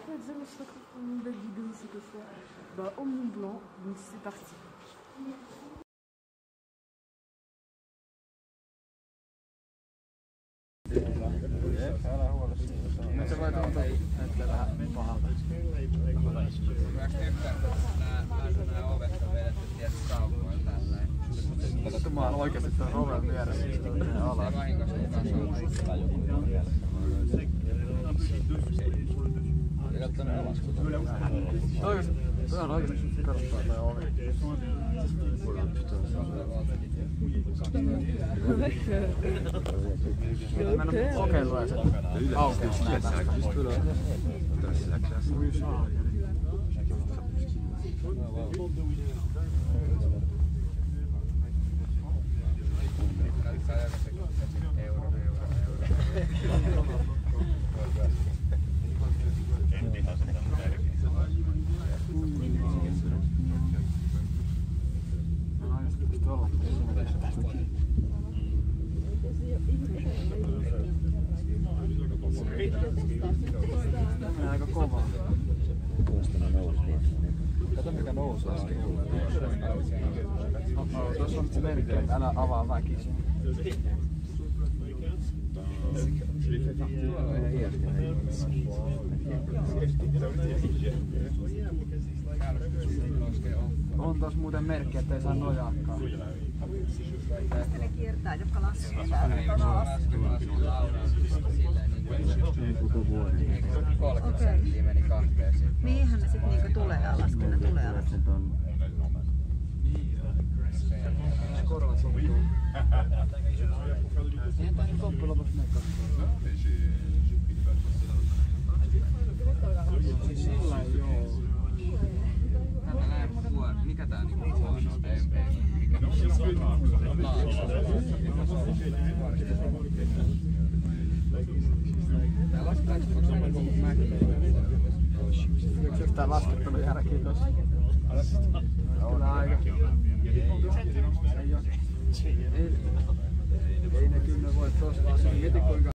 peux dire je serais pour une belle vidéo ici que faire au Mont Blanc, donc c'est parti. Nyt se voi näyttää vähän pahalta. Nämä ovet on vedetty tietysti sauvoilla tälleen. Mutta mä oon oikeesti tuon oven vieressä. Se ei vahingossa kukaan sauvoilla. Ei kattonut alas. Toi on oikeesti perustaa toi ovi. Mä en oo kokeillut edes, että aukeus näitä. Aika kovaa. Kato mikä nousi äsken. Tuossa on merkki, että älä avaa väkisin. On tos muuten merkki, ettei saa nojaakaan. Mistä ne kiertää, jotka laskee täällä? Senttiä meni kahteen sitten. Mihinhän ne sit niinku tulee alas, kun ne tulee alas? Korvat sovuu. Eihän tää nyt loppujen lopuksi mene katsomaan. Siis sillä ei oo. Täällä näin mikä tää niinku huono? Mikä tää lasketaanko onko mäki? Yks yhtään laskettanut jälkeen tossa? Kyllä aika. Ei ne kyllä voi tossa laskea. Mieti kuinka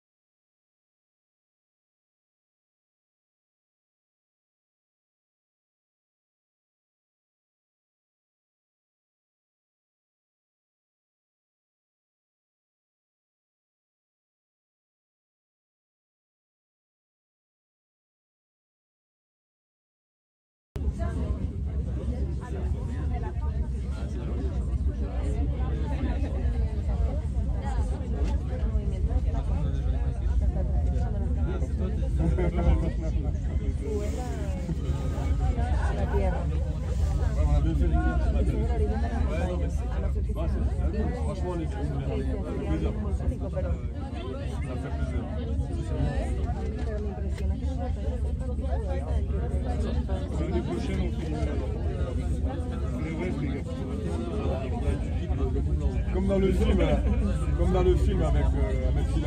Comme dans le film avec Phila.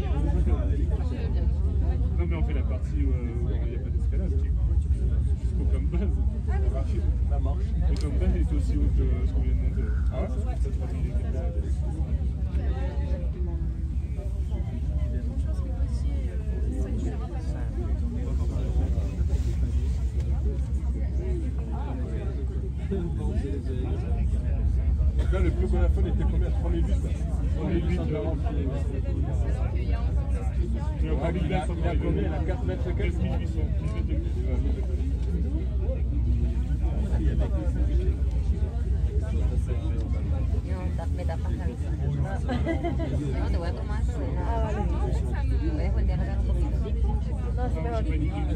Non mais on fait la partie où il n'y a pas d'escalade. Comme base, la marche. Et comme base, il est aussi haut que ce qu'on vient de monter. Ah ouais? Là, le plus gros la folle était combien? 3008 quoi. 3008 il a rempli. Il a combien? Il a 4 mètres et quelques. 1800. Me tapas la vista. No, te voy a tomar, pero nada. Puedes voltear a dar un poquito. No, es mejor.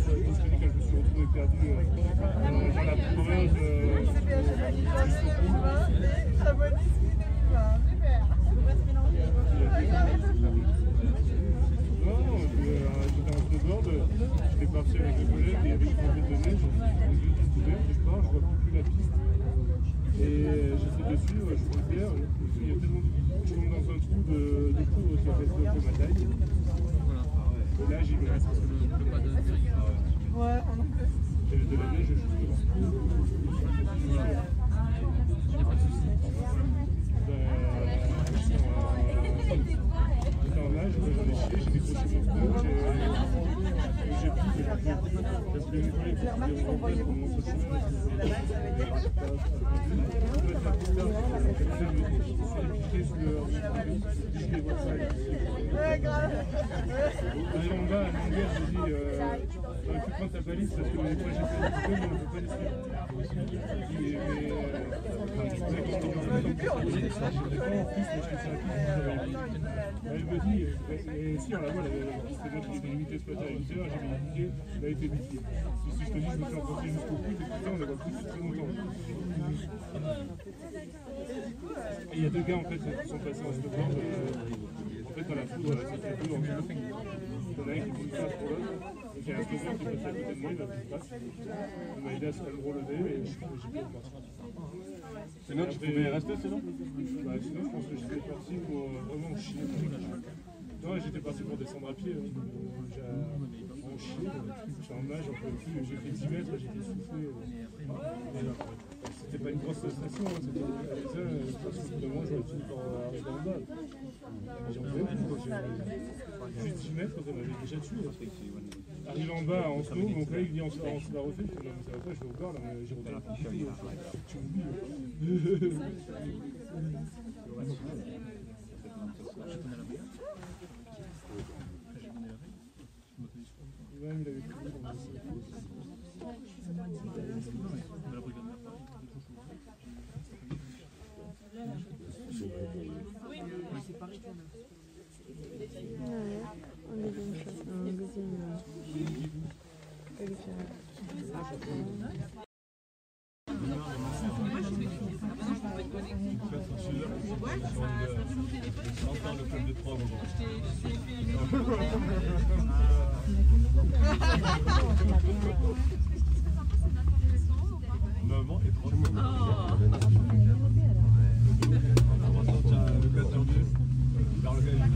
J'étais parti avec le collègue et il y avait une tempête de neige, je pars, je vois plus la piste. Et j'essaie de suivre, je suis derrière, il y a tellement de... Je tombe dans un trou de poudre qui a fait un peu ma taille. Et là j'y vais. Ouais, on en peut. J'avais de la neige juste devant. J'étais en nage, j'en ai chié, j'ai décroché mon scout, j'ai pris. Tu prends ta balise parce que les fois j'ai fait un petit peu, mais on ne peut pas les suivre. Elle me dit, si on la voit, c'est moi qui ai limité ce matin à 8h, j'ai mis indiqué, elle a été bêtise. Si je te dis, je me suis enfoncé jusqu'au bout, et putain, on la voit plus depuis très longtemps. Et il y a deux gars en fait qui sont passés en snowboard. En fait, dans la foudre, ça fait deux en vélo. Il y en a un qui prend une place pour l'autre. Donc il y a un snowboard qui est passé à côté de moi, il a pris une place. Il m'a aidé à se faire le relever et j'ai pu repartir. Sinon, tu pouvais rester sinon? Bah, sinon, je pense que j'étais parti pour vraiment chier. Non, j'étais parti pour descendre à pied. J'ai vraiment chier. J'étais en nage, j'en pouvais plus. J'ai fait 10 mètres, j'étais soufflé. C'était pas une grosse station, hein. C'était parce que de moi, j'aurais fini par arriver dans le bas. J'en pouvais plus. Juste 10 mètres, ça m'avait déjà tué. Arrivé en bas en snow, mon collègue dit on se la refait. Je dis non, mais ça va pas, je vais au bar, là, mais j'ai retenu la piquée. Tu oublies. Ouais, il avait pris dans Maman est trop on va sortir le 4 janvier vers le gars.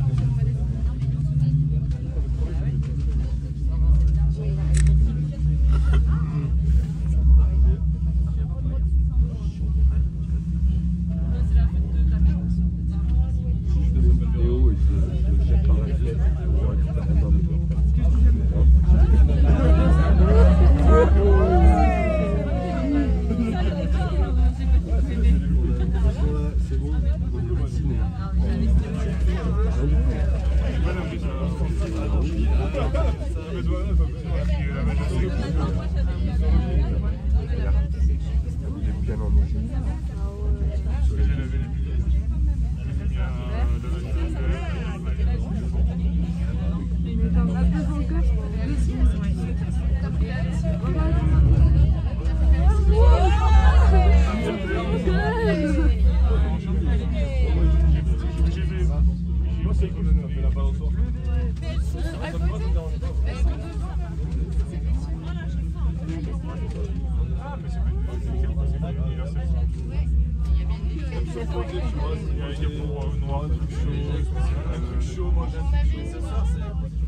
Il y a pour noir, un truc chaud, moi j'aime. C'est ça, c'est.